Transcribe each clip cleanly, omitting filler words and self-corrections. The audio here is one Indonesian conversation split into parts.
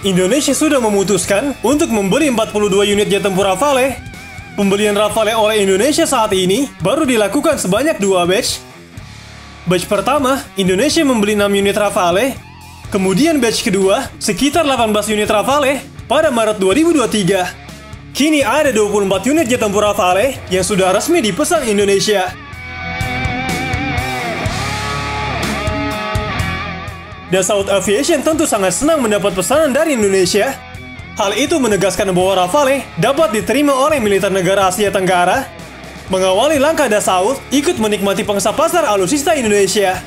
Indonesia sudah memutuskan untuk membeli 42 unit jet tempur Rafale. Pembelian Rafale oleh Indonesia saat ini baru dilakukan sebanyak 2 batch. Batch pertama, Indonesia membeli 6 unit Rafale. Kemudian batch kedua, sekitar 18 unit Rafale pada Maret 2023. Kini ada 24 unit jet tempur Rafale yang sudah resmi dipesan Indonesia. Dassault Aviation tentu sangat senang mendapat pesanan dari Indonesia. Hal itu menegaskan bahwa Rafale dapat diterima oleh militer negara Asia Tenggara. Mengawali langkah Dassault ikut menikmati pangsa pasar alutsista Indonesia.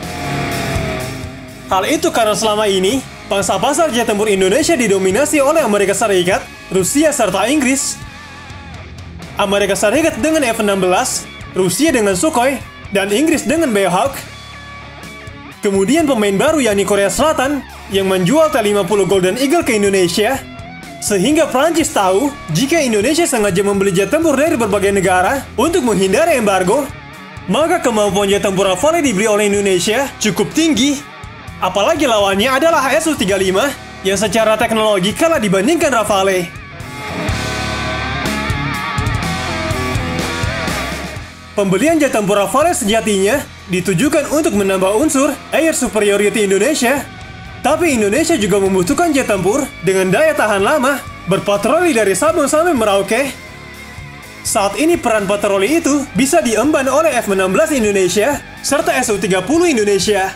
Hal itu karena selama ini, pangsa pasar jet tempur Indonesia didominasi oleh Amerika Serikat, Rusia, serta Inggris. Amerika Serikat dengan F-16, Rusia dengan Sukhoi, dan Inggris dengan Beowulf. Kemudian pemain baru yakni Korea Selatan yang menjual T-50 Golden Eagle ke Indonesia. Sehingga Prancis tahu jika Indonesia sengaja membeli jet tempur dari berbagai negara untuk menghindari embargo, maka kemampuan jet tempur Rafale dibeli oleh Indonesia cukup tinggi. Apalagi lawannya adalah Su-35 yang secara teknologi kalah dibandingkan Rafale. Pembelian jet tempur Rafale sejatinya ditujukan untuk menambah unsur air superiority Indonesia. Tapi Indonesia juga membutuhkan jet tempur dengan daya tahan lama, berpatroli dari Sabang sampai Merauke. Saat ini peran patroli itu bisa diemban oleh F-16 Indonesia serta Su-30 Indonesia.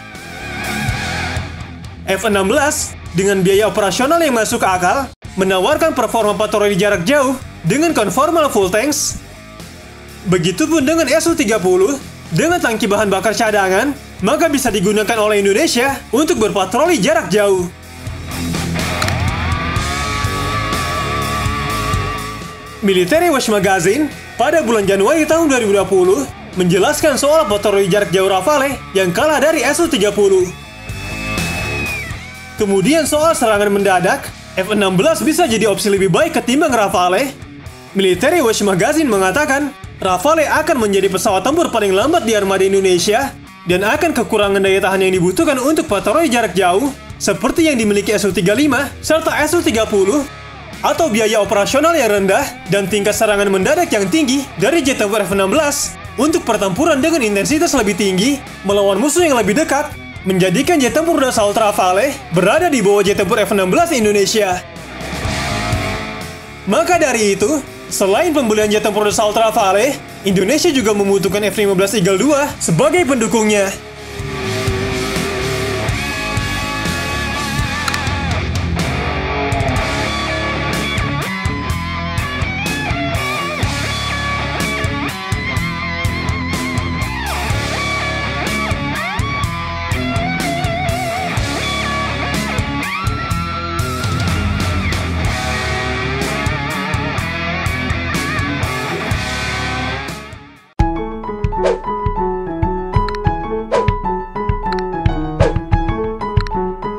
F-16 dengan biaya operasional yang masuk akal menawarkan performa patroli jarak jauh dengan conformal full tanks. Begitupun dengan Su-30 dengan tangki bahan bakar cadangan, maka bisa digunakan oleh Indonesia untuk berpatroli jarak jauh. Military Watch Magazine pada bulan Januari tahun 2020 menjelaskan soal patroli jarak jauh Rafale yang kalah dari Su-30. Kemudian soal serangan mendadak, F-16 bisa jadi opsi lebih baik ketimbang Rafale. Military Watch Magazine mengatakan, Rafale akan menjadi pesawat tempur paling lambat di armada Indonesia dan akan kekurangan daya tahan yang dibutuhkan untuk patroli jarak jauh seperti yang dimiliki Su-35 serta Su-30, atau biaya operasional yang rendah dan tingkat serangan mendadak yang tinggi dari jet tempur F-16 untuk pertempuran dengan intensitas lebih tinggi melawan musuh yang lebih dekat, menjadikan jet tempur Dassault Rafale berada di bawah jet tempur F-16 Indonesia. Maka dari itu, selain pembelian jet tempur Dassault Rafale, Indonesia juga membutuhkan F-15 Eagle II sebagai pendukungnya.